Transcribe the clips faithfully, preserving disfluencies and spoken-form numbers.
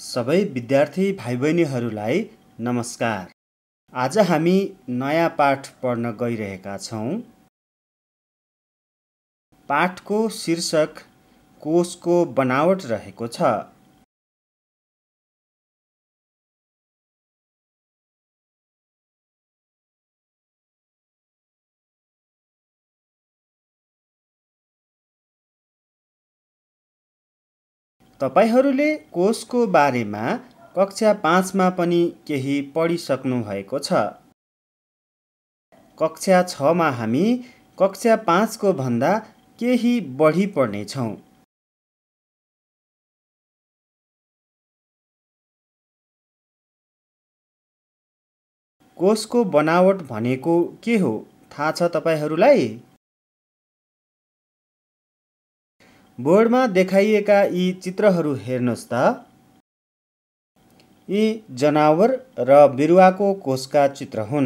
सबै विद्यार्थी भाइबहिनीहरूलाई नमस्कार। आज हामी नयाँ पाठ पढ्न गइरहेका छौँ। पाठको शीर्षक कोषको बनावट रहेको छ। तपाईहरूले कोषको बारेमा कक्षा पाँचमा पनि केही पढिसक्नु भएको छ। कक्षा छमा हामी कक्षा पाँचको भन्दा केही बढी पढ्नेछौँ। कोषको बनावट भनेको के हो थाहा छ तपाईहरूलाई? बोर्डमा देखाइएका यी चित्रहरू हेर्नुहोस् त। यी जनावर र बिरुवाको कोषका चित्र हुन्।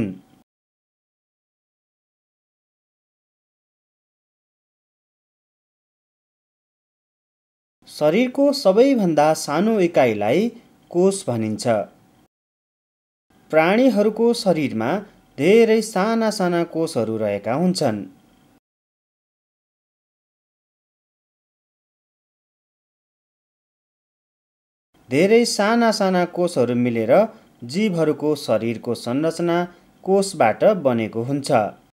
शरीरको सबैभन्दा सानो इकाइलाई कोष भनिन्छ। प्राणीहरूको शरीरमा धेरै साना साना कोषहरू रहेका हुन्छन्। धेरै साना साना कोषहरू मिलेर जीवहरूको शरीरको संरचना कोषबाट बनेको हुन्छ।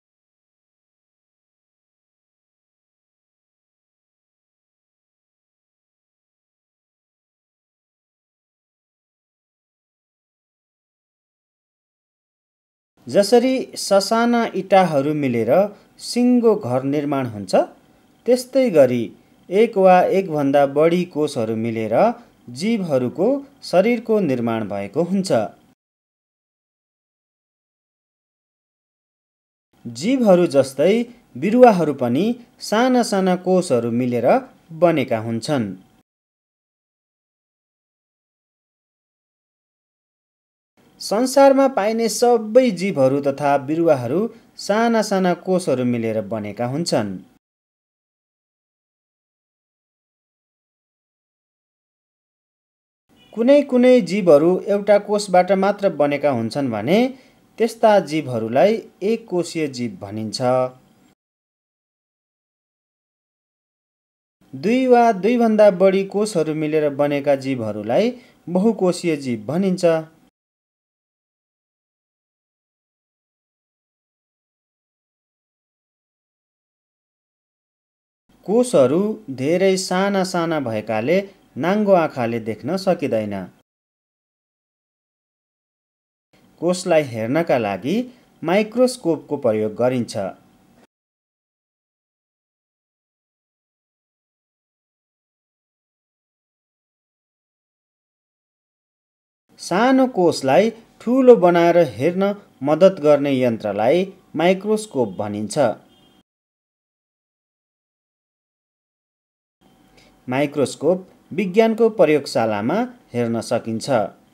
जसरी ससाना इँटाहरू मिलेर सिङ्गो घर निर्माण हुन्छ, त्यस्तै गरी एक वा एकभन्दा बढी कोषहरू मिलेर जीवहरूको शरीरको निर्माण भएको हुन्छ। जीवहरू जस्तै बिरुवाहरू पनि साना साना कोषहरू मिलेर बनेका हुन्छन्। संसारमा पाइने सबै जीवहरू तथा बिरुवाहरू साना साना कोषहरू मिलेर बनेका हुन्छन्। कुनै कुनै जीवहरू एउटा कोषबाट मात्र बनेका हुन्छन् भने त्यस्ता जीवहरूलाई एक कोषीय जीव भनिन्छ। दुई वा दुईभन्दा बढी कोषहरू मिलेर बनेका जीवहरूलाई बहुकोषीय जीव भनिन्छ। कोषहरू धेरै साना साना भएकाले नाङ्गो आँखाले देख्न सकिँदैन। कोषलाई हेर्नका लागि माइक्रोस्कोपको प्रयोग गरिन्छ। सानो कोषलाई ठुलो बनाएर हेर्न मद्दत गर्ने यन्त्रलाई माइक्रोस्कोप भनिन्छ। माइक्रोस्कोप विज्ञानको प्रयोगशालामा हेर्न सकिन्छ।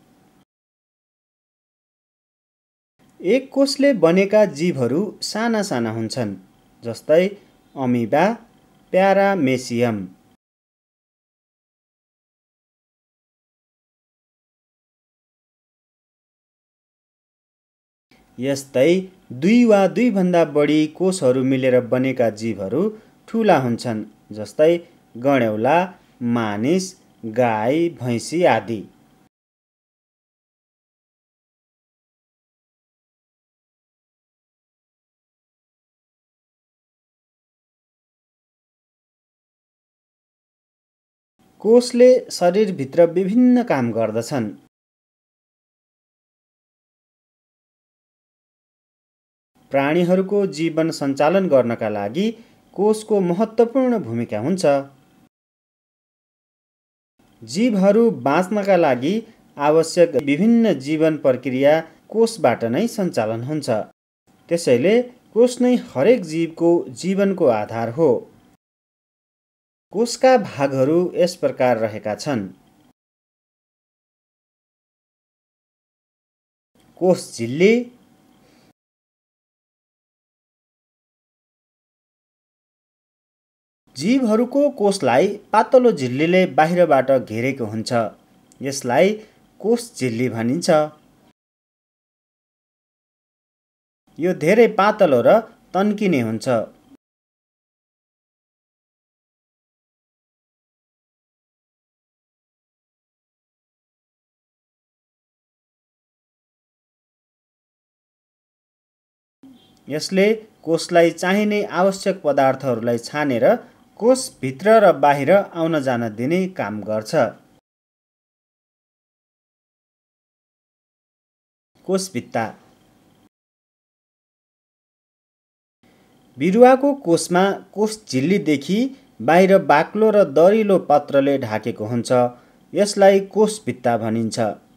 एक कोषले बनेका जीवहरू साना साना हुन्छन्, जस्तै अमिबा, प्यारामेसियम। यस्तै दुई वा दुईभन्दा बढी कोषहरू मिलेर बनेका जीवहरू ठुला हुन्छन्, जस्तै गडेउला, मानिस, गाई, भैँसी आदि। कोषले शरीरभित्र विभिन्न काम गर्दछन्। प्राणीहरूको जीवन सञ्चालन गर्नका लागि कोषको महत्त्वपूर्ण भूमिका हुन्छ। जीवहरू बाँच्नका लागि आवश्यक विभिन्न जीवन प्रक्रिया कोषबाट नै सञ्चालन हुन्छ। त्यसैले कोष नै हरेक जीवको जीवनको आधार हो। कोषका भागहरू यस प्रकार रहेका छन्। कोष झिल्ली, जीवहरूको कोषलाई पातलो झिल्लीले बाहिरबाट घेरेको हुन्छ। यसलाई कोष झिल्ली भनिन्छ। यो धेरै पातलो र तन्किने हुन्छ। यसले कोषलाई चाहिने आवश्यक पदार्थहरूलाई छानेर कोष भित्र र बाहिर आउन जान दिने काम गर्छ। कोषभित्ता बिरुवाको कोषमा कोष झिल्लीदेखि बाहिर बाक्लो र दरिलो पत्रले ढाकेको हुन्छ। यसलाई कोषभित्ता भनिन्छ।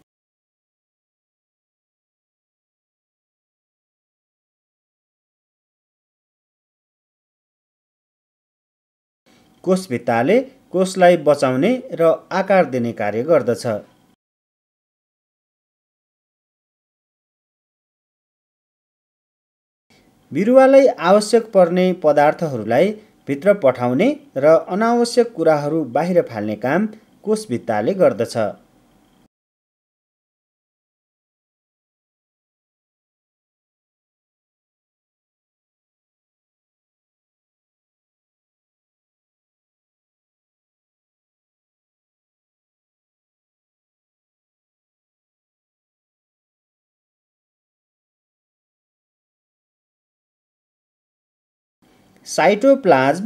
कोषभित्ताले कोषलाई बचाउने र आकार दिने कार्य गर्दछ। बिरुवालाई आवश्यक पर्ने पदार्थहरूलाई भित्र पठाउने र अनावश्यक कुराहरू बाहिर फाल्ने काम कोषभित्ताले गर्दछ। साइटोप्लाज्म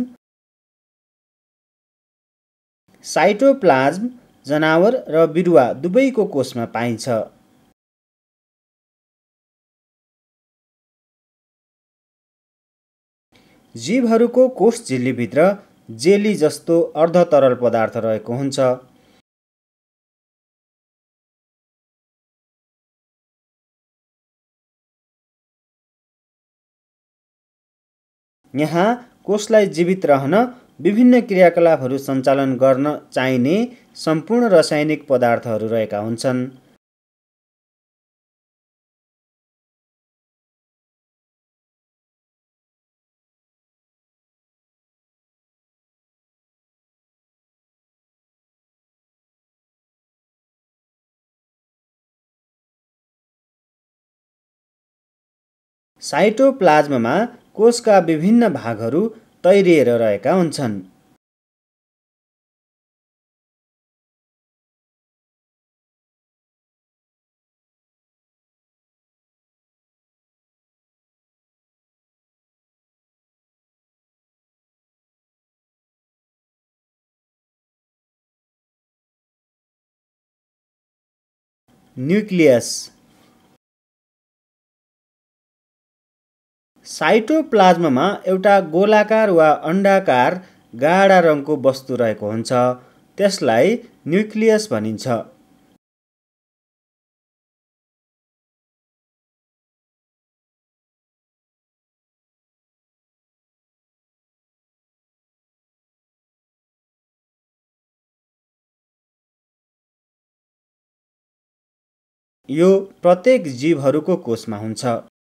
साइटोप्लाज्म जनावर र बिरुवा दुवैको कोषमा पाइन्छ। जीवहरूको कोष झिल्लीभित्र जेली जस्तो अर्धतरल पदार्थ रहेको हुन्छ। यहाँ कोषलाई जीवित रहन विभिन्न क्रियाकलापहरू सञ्चालन गर्न चाहिने सम्पूर्ण रासायनिक पदार्थहरू रहेका हुन्छन्। साइटोप्लाज्ममा कोषका विभिन्न भागहरू तैरिएर रहेका हुन्छन्। न्युक्लियस साइटोप्लाज्ममा एउटा गोलाकार वा अण्डाकार गाढा रङको वस्तु रहेको हुन्छ। त्यसलाई न्युक्लियस भनिन्छ। यो प्रत्येक जीवहरूको कोषमा हुन्छ।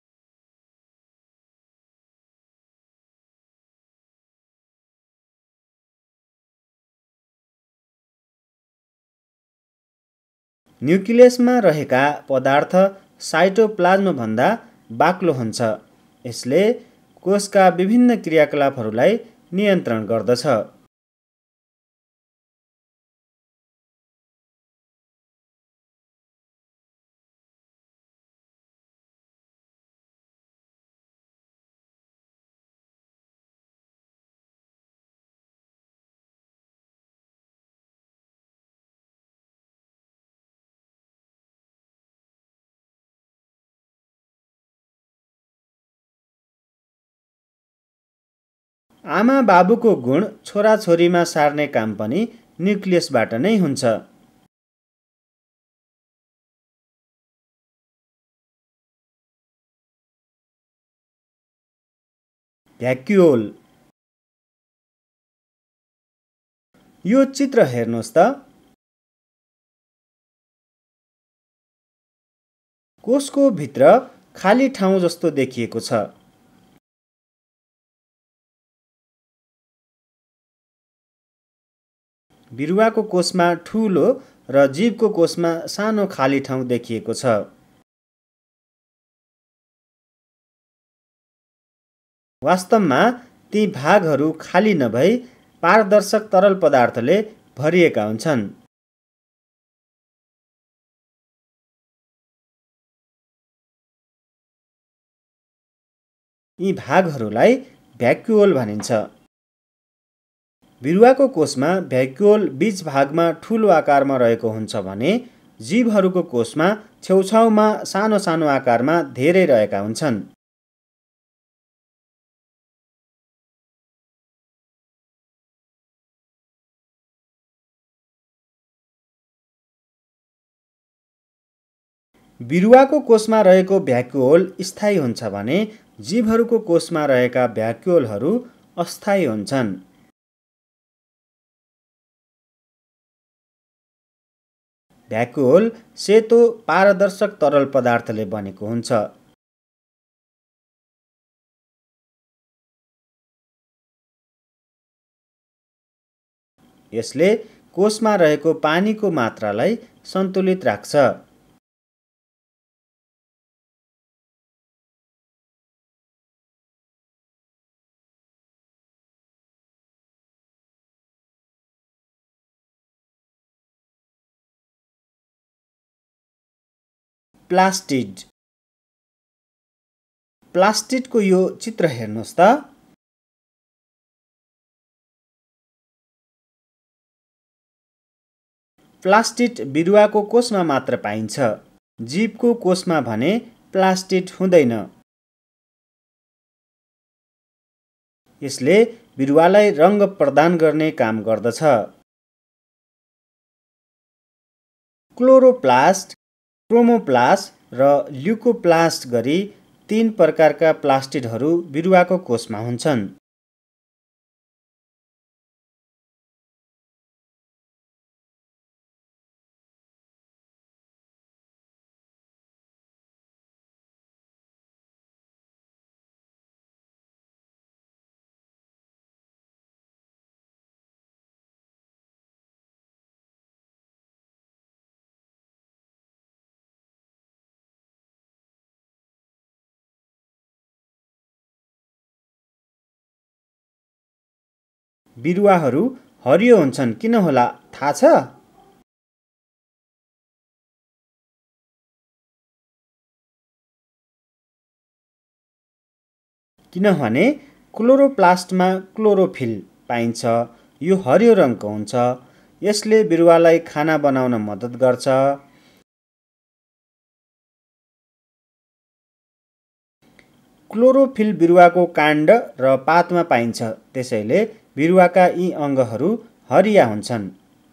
न्युक्लियसमा रहेका पदार्थ साइटोप्लाज्मभन्दा बाक्लो हुन्छ। यसले कोषका विभिन्न क्रियाकलापहरूलाई नियन्त्रण गर्दछ। आमा बाबुको गुण छोराछोरीमा सार्ने काम पनि न्युक्लियसबाट नै हुन्छ। भ्याक्युओल यो चित्र हेर्नुहोस् त। कोषको भित्र खाली ठाउँ जस्तो देखिएको छ। बिरुवाको कोषमा ठूलो र जीवको कोषमा सानो खाली ठाउँ देखिएको छ। वास्तवमा ती भागहरू खाली नभई पारदर्शक तरल पदार्थले भरिएका हुन्छन्। यी भागहरूलाई भ्याक्युओल भनिन्छ। बिरुवाको कोषमा भ्याक्युओल बीच भागमा ठूलो आकारमा रहेको हुन्छ भने जीवहरूको कोषमा छेउछाउमा सानो सानो आकारमा धेरै रहेका हुन्छन्। बिरुवाको कोषमा रहेको भ्याक्युओल स्थायी हुन्छ भने जीवहरूको कोषमा रहेका भ्याक्युओलहरू अस्थायी हुन्छन्। भ्याक्युओल सेतो पारदर्शक तरल पदार्थले बनेको हुन्छ। यसले कोषमा रहेको पानीको मात्रालाई सन्तुलित राख्छ। प्लास्टिड प्लास्टिडको यो चित्र हेर्नुहोस् त। प्लास्टिड बिरुवाको कोषमा मात्र पाइन्छ। जीवको कोषमा भने प्लास्टिड हुँदैन। यसले बिरुवालाई रङ्ग प्रदान गर्ने काम गर्दछ। क्लोरोप्लास्ट, क्रोमोप्लास्ट र ल्युकोप्लास्ट गरी तीन प्रकारका प्लास्टिडहरू बिरुवाको कोषमा हुन्छन्। बिरुवाहरू हरियो हुन्छन् किन होला थाहा छ? किनभने क्लोरोप्लास्टमा क्लोरोफिल पाइन्छ। यो हरियो रङको हुन्छ। यसले बिरुवालाई खाना बनाउन मद्दत गर्छ। क्लोरोफिल बिरुवाको काण्ड र पातमा पाइन्छ। त्यसैले बिरुवाका यी अङ्गहरू हरिया हुन्छन्।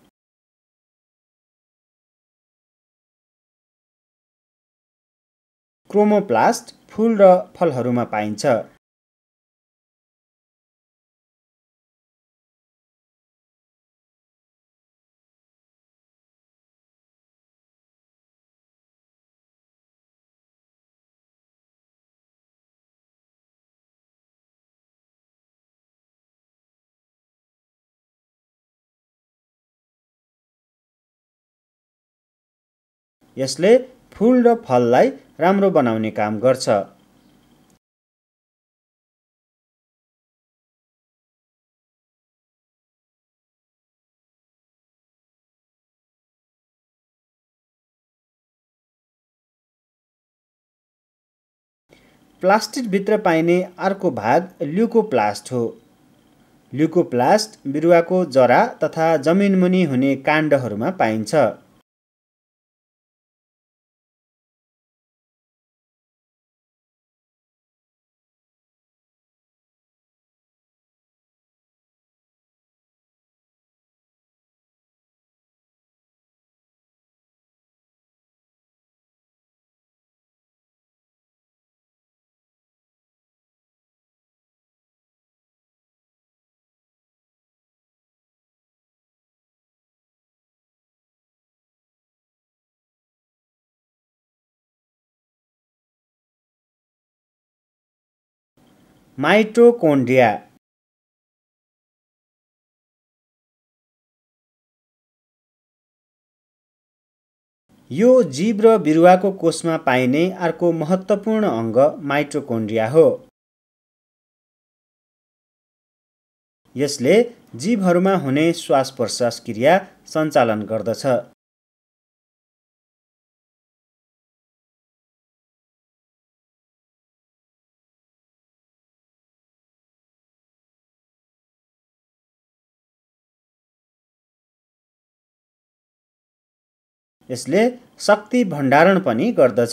क्रोमोप्लास्ट फूल र फलहरूमा पाइन्छ। यसले फूल र फललाई राम्रो बनाउने काम गर्छ। प्लास्टिडभित्र पाइने अर्को भाग ल्युकोप्लास्ट हो। ल्युकोप्लास्ट बिरुवाको जरा तथा जमिनमुनि हुने काण्डहरूमा पाइन्छ। माइटोकोन्ड्रिया यो जीव र बिरुवाको कोषमा पाइने अर्को महत्त्वपूर्ण अङ्ग माइटोकोन्ड्रिया हो। यसले जीवहरूमा हुने श्वास प्रश्वास क्रिया सञ्चालन गर्दछ। यसले शक्ति भण्डारण पनि गर्दछ।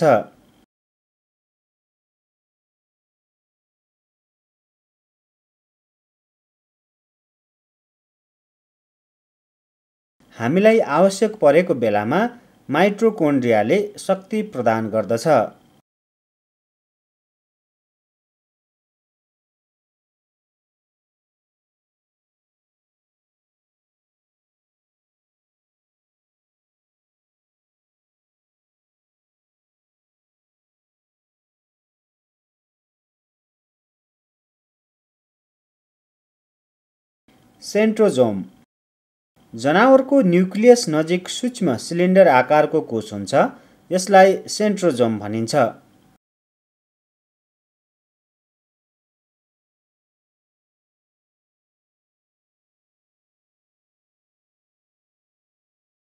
हामीलाई आवश्यक परेको बेलामा माइटोकोन्ड्रियाले शक्ति प्रदान गर्दछ। सेन्ट्रोजोम जनावरको न्युक्लियस नजिक सूक्ष्म सिलिन्डर आकारको कोष हुन्छ। यसलाई सेन्ट्रोजोम भनिन्छ।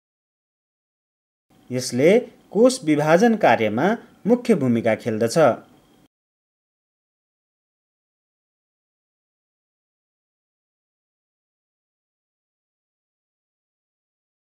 यसले कोष विभाजन कार्यमा मुख्य भूमिका खेल्दछ।